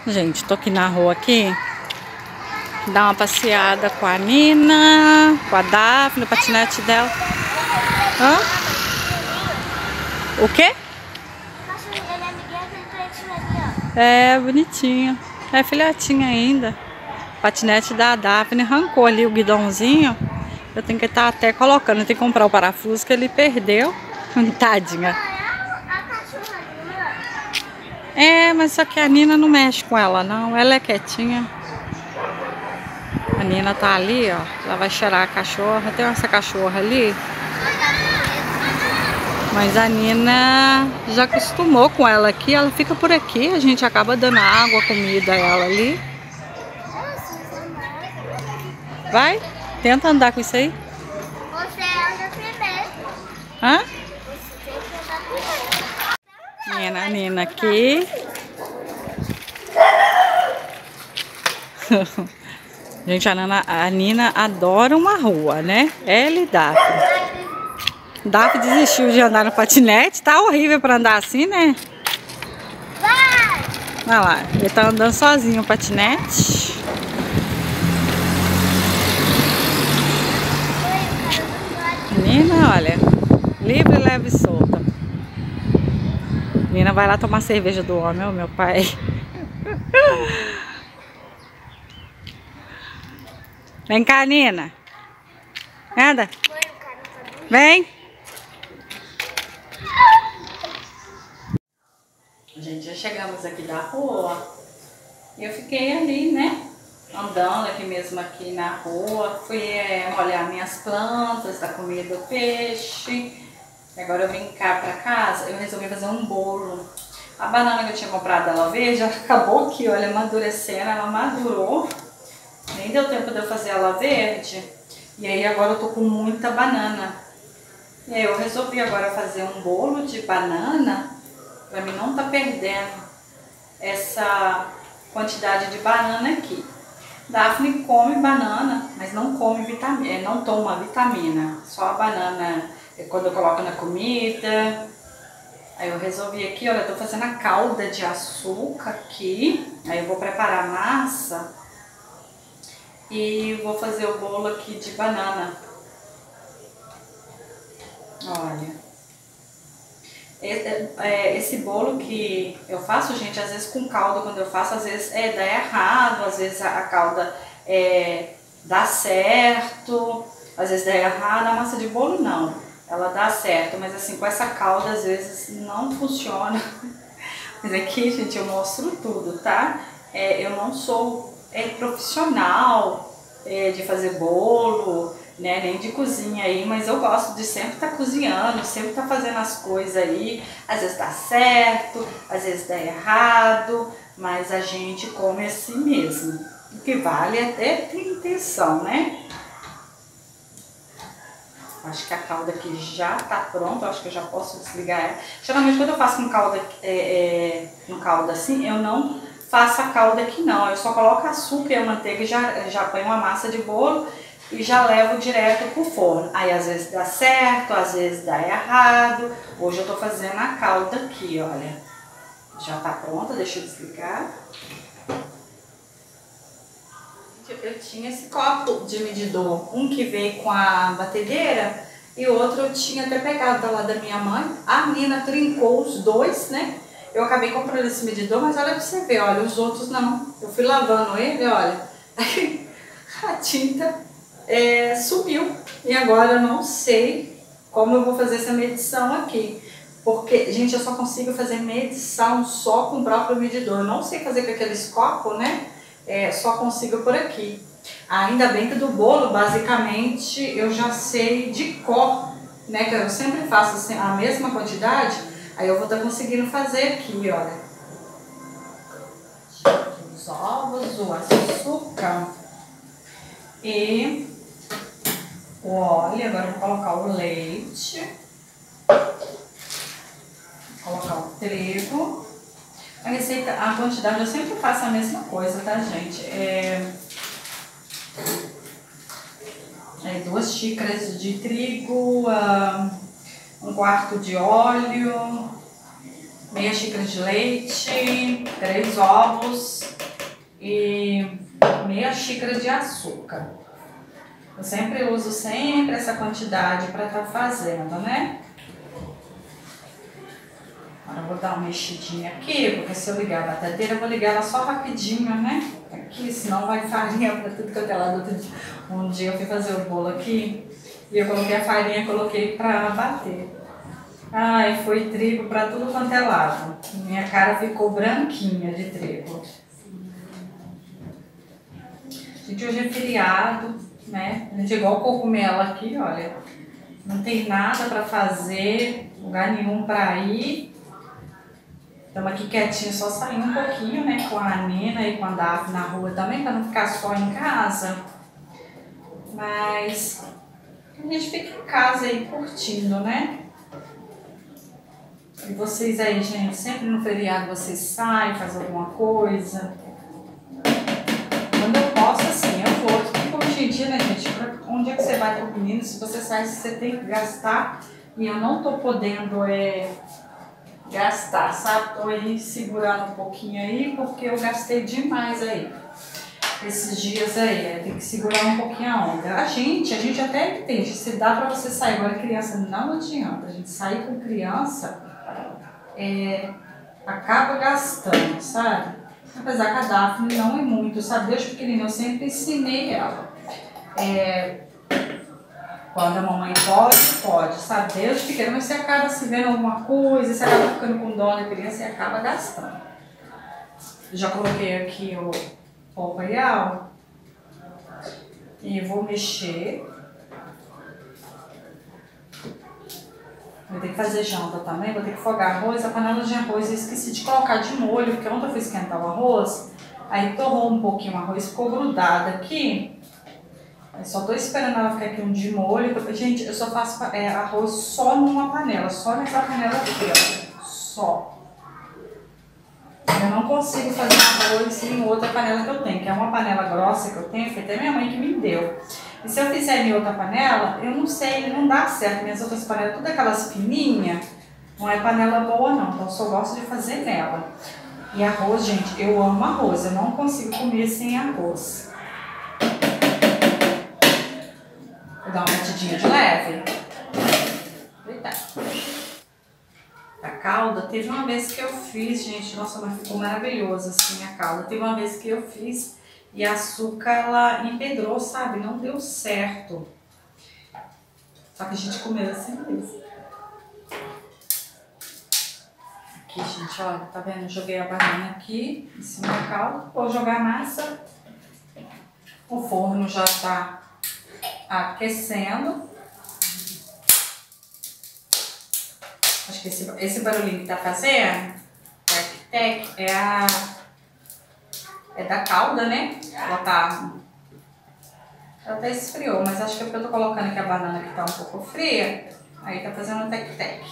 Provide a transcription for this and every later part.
Gente, tô aqui na rua aqui. Dar uma passeada com a Nina, com a Daphne, o patinete dela. Hã? O quê? É, bonitinho. É filhotinho ainda. O patinete da Daphne arrancou ali o guidãozinho. Eu tenho que estar até colocando. Eu tenho que comprar o parafuso que ele perdeu. Tadinha. É, mas só que a Nina não mexe com ela, não. Ela é quietinha. A Nina tá ali, ó. Ela vai cheirar a cachorra. Tem essa cachorra ali. Mas a Nina já acostumou com ela aqui. Ela fica por aqui. A gente acaba dando água, comida a ela ali. Vai? Tenta andar com isso aí. Você anda primeiro. Hã? Você tem que andar primeiro. A Nina aqui. Gente, a Nina adora uma rua, né? Ela e Daphne. Daphne desistiu de andar no patinete. Tá horrível pra andar assim, né? Vai! Olha lá, ele tá andando sozinho o patinete. Nina, olha, livre, leve e solta. Nina vai lá tomar cerveja do homem, ó, meu pai. Vem cá, Nina. Anda. Vem. Gente, já chegamos aqui da rua. E eu fiquei ali, né? Andando aqui mesmo aqui na rua. Fui olhar minhas plantas, da comida do peixe. Agora eu vim cá pra casa, eu resolvi fazer um bolo. A banana que eu tinha comprado, ela verde, acabou aqui, olha, amadurecendo, ela madurou. Nem deu tempo de eu fazer ela verde. E aí agora eu tô com muita banana. E aí eu resolvi agora fazer um bolo de banana, pra mim não tá perdendo essa quantidade de banana aqui. Daphne come banana, mas não come vitamina, não toma vitamina, só a banana quando eu coloco na comida. Aí eu resolvi aqui, olha, eu tô fazendo a calda de açúcar aqui. Aí eu vou preparar a massa e vou fazer o bolo aqui de banana. Olha. Esse bolo que eu faço, gente, às vezes com calda, quando eu faço, às vezes dá errado, às vezes a calda dá certo, às vezes dá errado. A massa de bolo não, ela dá certo, mas assim, com essa calda às vezes não funciona. Mas aqui, gente, eu mostro tudo, tá? Eu não sou profissional de fazer bolo, né, nem de cozinha aí, mas eu gosto de sempre estar cozinhando, sempre estar fazendo as coisas aí. Às vezes dá certo, às vezes dá errado, mas a gente come assim mesmo. O que vale é ter intenção, né? Acho que a calda aqui já tá pronta, acho que eu já posso desligar ela. Geralmente quando eu faço com calda assim, eu não faço a calda aqui não, eu só coloco açúcar e a manteiga e já ponho uma massa de bolo e já levo direto pro forno. Aí às vezes dá certo, às vezes dá errado. Hoje eu tô fazendo a calda aqui, olha. Já tá pronta, deixa eu desligar. Eu tinha esse copo de medidor, um que veio com a batedeira e o outro eu tinha até pegado lá da minha mãe. A Nina trincou os dois, né? Eu acabei comprando esse medidor, mas olha pra você ver, olha, os outros não. Eu fui lavando ele, olha, a tinta sumiu. E agora eu não sei como eu vou fazer essa medição aqui. Porque, gente, eu só consigo fazer medição só com o próprio medidor. Eu não sei fazer com aqueles copos, né? Só consigo por aqui. Ainda bem que do bolo, basicamente, eu já sei de cor, né? Que eu sempre faço assim, a mesma quantidade. Aí eu vou estar conseguindo fazer aqui, olha. Os ovos, o açúcar e o óleo. Agora eu vou colocar o leite. Vou colocar o trigo. A receita, a quantidade eu sempre faço a mesma coisa, tá, gente? 2 xícaras de trigo, 1/4 de óleo, meia xícara de leite, 3 ovos. e meia xícara de açúcar. Eu sempre uso essa quantidade para estar fazendo, né? Agora eu vou dar uma mexidinha aqui, porque se eu ligar a batedeira, eu vou ligar ela só rapidinho, né? Aqui, senão vai farinha para tudo que eu tenho lá do outro dia. Um dia eu fui fazer o bolo aqui e eu coloquei a farinha, coloquei para bater. Ai, foi trigo para tudo quanto é lado. Minha cara ficou branquinha de trigo. Gente, hoje é feriado, né? A gente é igual cogumelo aqui, olha. Não tem nada para fazer, lugar nenhum para ir. Estamos aqui quietinho, só sair um pouquinho, né? Com a Nina e com a Daphne na rua também, para não ficar só em casa. Mas a gente fica em casa aí curtindo, né? E vocês aí, gente, sempre no feriado vocês saem, fazem alguma coisa? Quando eu posso, assim, eu vou. Porque hoje em dia, né, gente, onde é que você vai com o menino? Se você sai, você tem que gastar. E eu não tô podendo gastar, sabe? Tô aí segurando um pouquinho aí, porque eu gastei demais aí. Esses dias aí, tem que segurar um pouquinho a onda. A gente até entende, se dá pra você sair. Agora criança não adianta, a gente sair com criança... acaba gastando, sabe? Apesar que a Daphne não é muito, sabe? Desde pequenininha eu sempre ensinei ela. Quando a mamãe pode, sabe? Desde pequena, mas você acaba se vendo alguma coisa, você acaba ficando com dó da criança e acaba gastando. Já coloquei aqui o pó real e vou mexer. Vou ter que fazer janta também, vou ter que fogar arroz. A panela de arroz eu esqueci de colocar de molho, porque ontem eu fui esquentar o arroz, aí torrou um pouquinho o arroz, ficou grudado aqui. Eu só tô esperando ela ficar aqui de molho. Gente, eu só faço arroz só numa panela, só nessa panela aqui, ó. Só. Eu não consigo fazer arroz em outra panela que eu tenho, que é uma panela grossa que eu tenho, que até minha mãe que me deu. E se eu fizer em outra panela, eu não sei, não dá certo. Minhas outras panelas, todas aquelas fininhas, não é panela boa não, então eu só gosto de fazer nela. E arroz, gente, eu amo arroz, eu não consigo comer sem arroz. Vou dar uma batidinha de leve. Eita. A calda, teve uma vez que eu fiz, gente, nossa, mas ficou maravilhoso assim a calda. Teve uma vez que eu fiz e a açúcar, ela empedrou, sabe? Não deu certo. Só que a gente comeu assim mesmo. Aqui, gente, olha, tá vendo? Joguei a banana aqui em cima da calda. Vou jogar a massa. O forno já tá aquecendo. Acho que esse barulhinho que tá fazendo, tec, é da calda, né? Ela até esfriou, mas acho que é porque eu tô colocando aqui a banana que tá um pouco fria, aí tá fazendo tec-tec.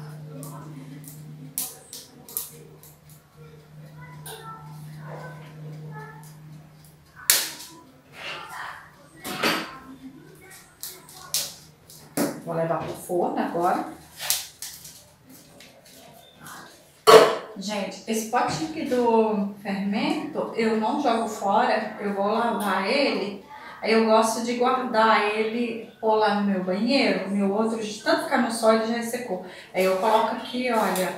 Vou levar pro forno agora. Gente, esse potinho aqui do fermento, eu não jogo fora, eu vou lavar ele. Aí eu gosto de guardar ele, pôr lá no meu banheiro, meu outro, de tanto ficar no sol ele já ressecou. Aí eu coloco aqui, olha,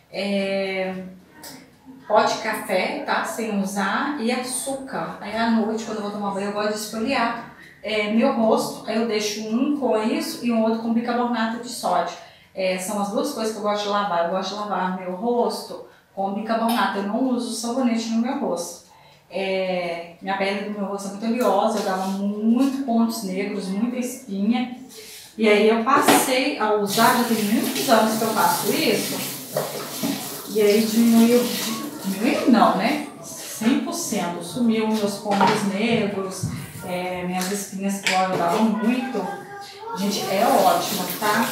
pó de café, tá? Sem usar, e açúcar. Aí à noite, quando eu vou tomar banho, eu gosto de esfoliar meu rosto. Aí eu deixo um com isso e um outro com bicarbonato de sódio. São as duas coisas que eu gosto de lavar. Eu gosto de lavar meu rosto com bicarbonato. Eu não uso sabonete no meu rosto. Minha pele do meu rosto é muito oleosa, eu dava muitos pontos negros, muita espinha. E aí eu passei a usar, já tem muitos anos que eu faço isso. E aí diminuiu não, né? 100%. Sumiu meus pontos negros, minhas espinhas que eu dava muito. Gente, é ótimo, tá?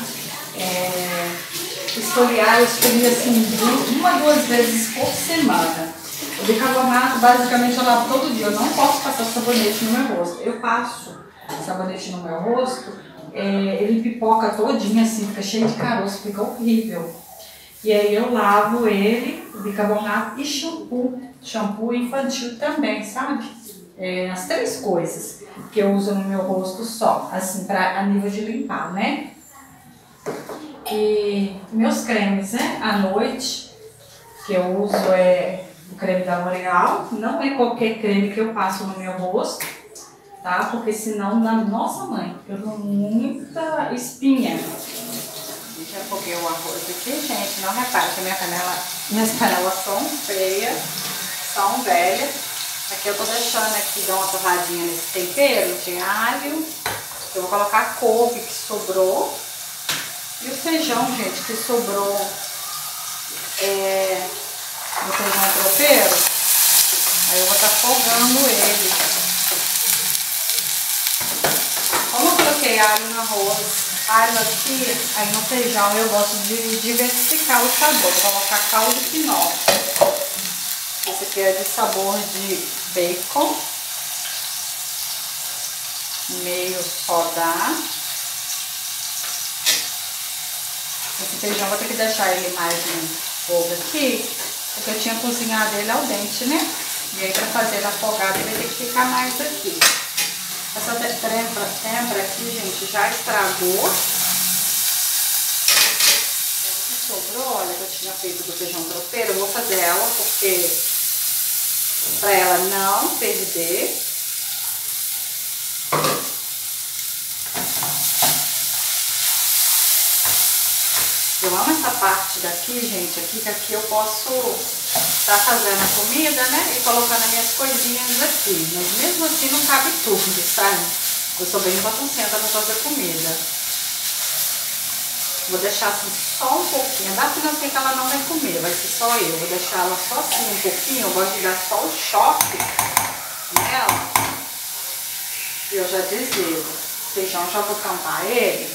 Esfoliar, eu escolhi assim 1 ou 2 vezes por semana. O bicarbonato, basicamente, eu lavo todo dia. Eu não posso passar sabonete no meu rosto. Eu passo sabonete no meu rosto, ele pipoca todinho assim, fica cheio de caroço, fica horrível. E aí eu lavo ele, o bicarbonato e shampoo. shampoo infantil também, sabe? As 3 coisas que eu uso no meu rosto só, assim, a nível de limpar, né? E meus cremes, né? À noite, que eu uso o creme da L'Oréal. Não é qualquer creme que eu passo no meu rosto, tá? Porque senão, nossa mãe, eu dou muita espinha. Já foguei o arroz aqui, gente. Não repare que minhas panelas são feias, são velhas. Aqui eu tô deixando aqui, dar uma torradinha nesse tempero de alho. Eu vou colocar a couve que sobrou. E o feijão, gente, que sobrou do feijão tropeiro. Aí eu vou estar folgando ele. Como eu coloquei alho no arroz, alho aqui, aí no feijão eu gosto de diversificar o sabor. Vou colocar caldo de quinoa. Esse aqui é de sabor de bacon. Meio sodá. Esse feijão vou ter que deixar ele mais no fogo aqui, porque eu tinha cozinhado ele ao dente, né? E aí pra fazer ele afogado ele vai ter que ficar mais aqui. Essa tempra aqui, gente, já estragou. Essa que sobrou, olha, que eu tinha feito do feijão tropeiro, eu vou fazer ela porque pra ela não perder. Eu amo essa parte daqui, gente, que aqui eu posso estar fazendo a comida, né, e colocando as minhas coisinhas aqui. Mas mesmo assim não cabe tudo, sabe? Eu sou bem bagunçenta pra fazer comida. Vou deixar assim só um pouquinho. Da filha eu sei que ela não vai comer, vai ser só eu. Vou deixar ela só assim um pouquinho. Eu gosto de dar só o choque nela. E eu já desligo. O feijão já vou tampar ele.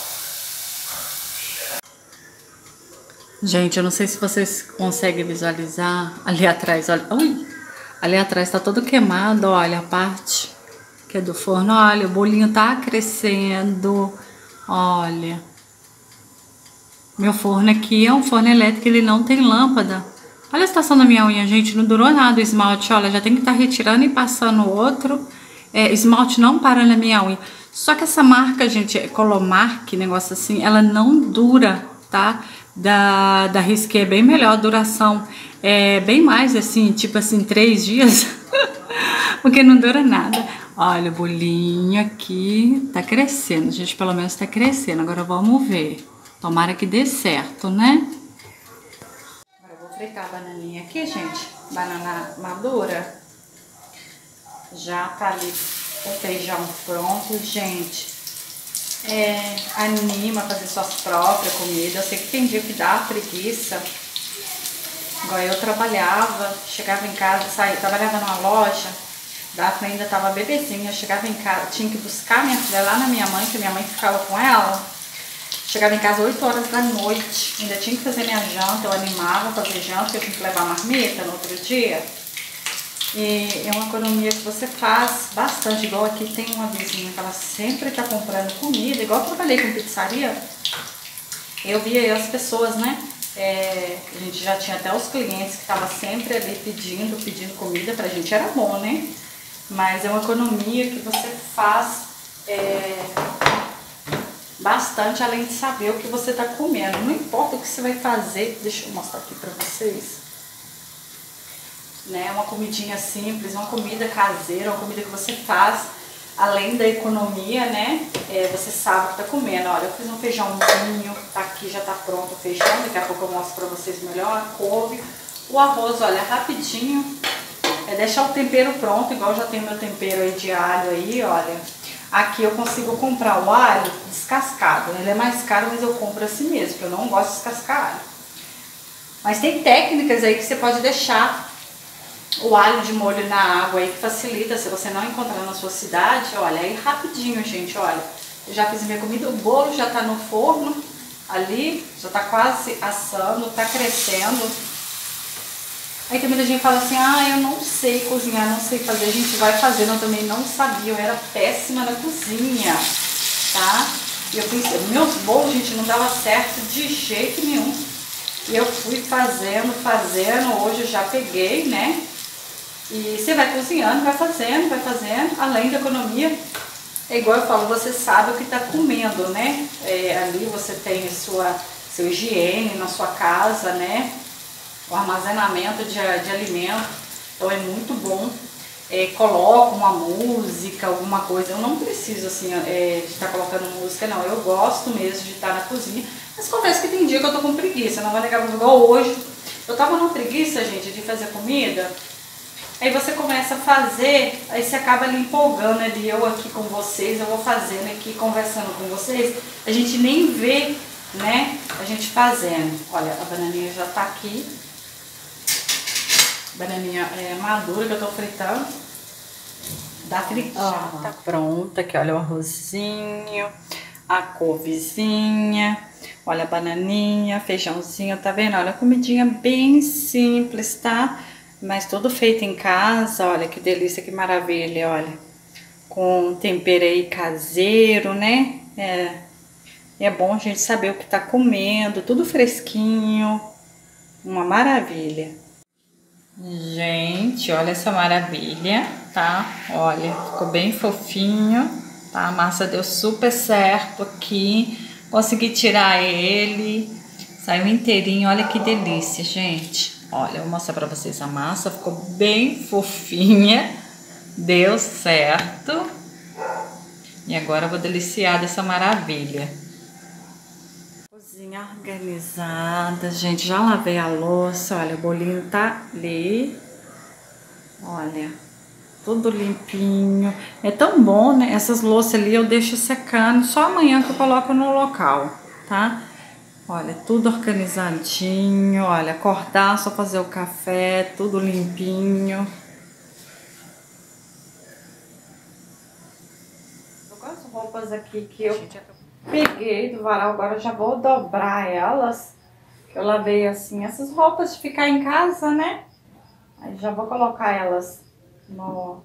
Gente, eu não sei se vocês conseguem visualizar ali atrás, olha, ui, ali atrás tá todo queimado, olha, a parte que é do forno, olha, o bolinho tá crescendo, olha. Meu forno aqui é um forno elétrico, ele não tem lâmpada. Olha a situação da minha unha, gente, não durou nada o esmalte, olha, já tem que estar retirando e passando outro. Esmalte não para na minha unha. Só que essa marca, gente, Colomark, negócio assim, ela não dura, tá? Da Risqué é bem melhor a duração, bem mais assim, tipo assim, 3 dias, porque não dura nada. Olha, o bolinho aqui tá crescendo, gente, pelo menos tá crescendo. Agora vamos ver, tomara que dê certo, né? Agora eu vou fritar a bananinha aqui, gente, banana madura. Já tá ali o feijão pronto, gente. Anima a fazer suas próprias comidas. Eu sei que tem dia que dá preguiça. Igual eu trabalhava, chegava em casa, trabalhava numa loja, Daphne ainda tava bebezinha, eu chegava em casa, tinha que buscar minha filha lá na minha mãe, que minha mãe ficava com ela. Chegava em casa 8 horas da noite, ainda tinha que fazer minha janta, eu animava fazer janta, porque eu tinha que levar marmita no outro dia. E é uma economia que você faz bastante, igual aqui tem uma vizinha que ela sempre tá comprando comida, igual eu trabalhei com pizzaria, eu via aí as pessoas, né? A gente já tinha até os clientes que estavam sempre ali pedindo comida, pra gente era bom, né? Mas é uma economia que você faz bastante, além de saber o que você tá comendo. Não importa o que você vai fazer, deixa eu mostrar aqui pra vocês. Né, uma comidinha simples, uma comida caseira, uma comida que você faz, além da economia, né, você sabe o que tá comendo. Olha, eu fiz um feijãozinho, tá aqui, já tá pronto o feijão, daqui a pouco eu mostro pra vocês melhor, a couve, o arroz, olha, rapidinho, deixar o tempero pronto, igual já tem meu tempero aí de alho aí, olha. Aqui eu consigo comprar o alho descascado, ele é mais caro, mas eu compro assim mesmo, porque eu não gosto de descascar alho. Mas tem técnicas aí que você pode deixar o alho de molho na água aí, que facilita, se você não encontrar na sua cidade, olha, aí rapidinho, gente, olha. Eu já fiz minha comida, o bolo já tá no forno, ali, já tá quase assando, tá crescendo. Aí tem muita gente que fala assim, eu não sei cozinhar, não sei fazer, a gente vai fazendo, eu também não sabia, eu era péssima na cozinha, tá? E eu pensei, meus bolos, gente, não dava certo de jeito nenhum. E eu fui fazendo, hoje eu já peguei, né? E você vai cozinhando, vai fazendo, além da economia. É igual eu falo, você sabe o que está comendo, né? Ali você tem seu higiene na sua casa, né? O armazenamento de alimento, então é muito bom. Coloco uma música, alguma coisa. Eu não preciso assim de estar colocando música, não. Eu gosto mesmo de estar na cozinha. Mas confesso que tem dia que eu tô com preguiça, não vai negar, igual hoje. Eu tava numa preguiça, gente, de fazer comida. Aí você começa a fazer, aí você acaba ali empolgando ali, eu aqui com vocês, eu vou fazendo aqui, conversando com vocês. A gente nem vê, né, a gente fazendo. Olha, a bananinha já tá aqui. Bananinha madura que eu tô fritando. Da fritada. Tá pronta aqui, olha o arrozinho, a couvezinha, olha a bananinha, feijãozinho, tá vendo? Olha a comidinha bem simples, tá? Mas tudo feito em casa, olha que delícia, que maravilha, olha. Com tempero aí caseiro, né? É bom a gente saber o que tá comendo, tudo fresquinho, uma maravilha. Gente, olha essa maravilha, tá? Olha, ficou bem fofinho, tá? A massa deu super certo aqui, consegui tirar ele, saiu inteirinho, olha que delícia, gente. Olha, eu vou mostrar pra vocês a massa, ficou bem fofinha, deu certo. E agora eu vou deliciar dessa maravilha. Cozinha organizada, gente, já lavei a louça, olha, o bolinho tá ali. Olha, tudo limpinho. É tão bom, né? Essas louças ali eu deixo secando, só amanhã que eu coloco no local, tá? Olha, tudo organizadinho, olha, acordar, só fazer o café, tudo limpinho. Tô com as roupas aqui que eu peguei do varal, agora eu já vou dobrar elas. Eu lavei assim, essas roupas de ficar em casa, né? Aí já vou colocar elas no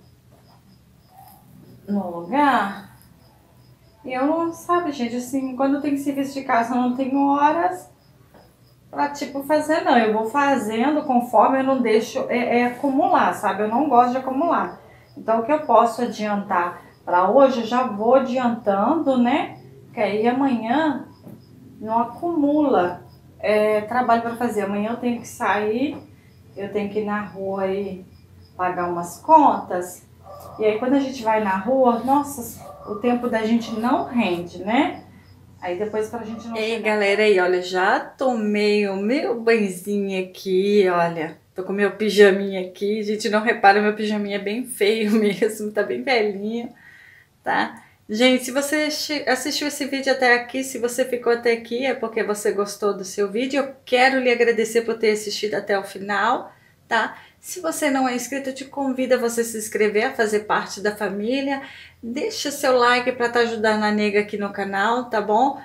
lugar. E eu não, sabe, gente, assim, quando eu tenho serviço de casa, eu não tenho horas pra, tipo, fazer, não. Eu vou fazendo conforme eu não deixo acumular, sabe? Eu não gosto de acumular. Então, o que eu posso adiantar pra hoje, eu já vou adiantando, né? Que aí amanhã não acumula trabalho pra fazer. Amanhã eu tenho que sair, eu tenho que ir na rua aí pagar umas contas. E aí, quando a gente vai na rua, nossa, o tempo da gente não rende, né? Aí depois pra gente não... Ei, galera, aí, olha, já tomei o meu banhozinho aqui, olha. Tô com meu pijaminha aqui. Gente, não repara, meu pijaminha é bem feio mesmo, tá bem velhinho, tá? Gente, se você assistiu esse vídeo até aqui, se você ficou até aqui, é porque você gostou do seu vídeo. Eu quero lhe agradecer por ter assistido até o final, tá? Se você não é inscrito, eu te convido a você se inscrever, a fazer parte da família. Deixa seu like para estar ajudando a nega aqui no canal, tá bom?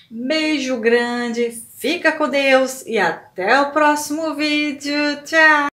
Beijo grande, fica com Deus e até o próximo vídeo. Tchau!